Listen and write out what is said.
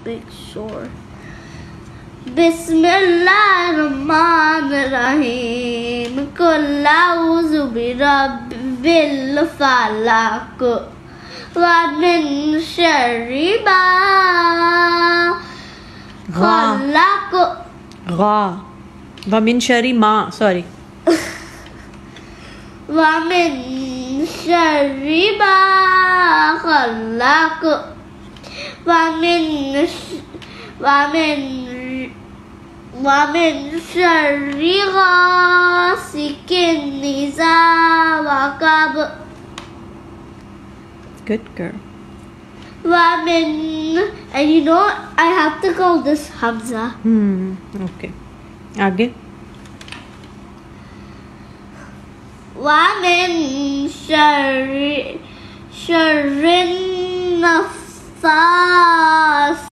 make sure. Bismillahirrahmanirrahim. Qul a'udhu birabbil falaq wa min sharri ma khalaq. Wa min sharri ma. Sorry. Wa min sharri ma khalaq. Wa min sharri ghasikin idha waqab. Good girl. And you know, I have to call this Hamza. Okay. आगे. Wa min sharri nafas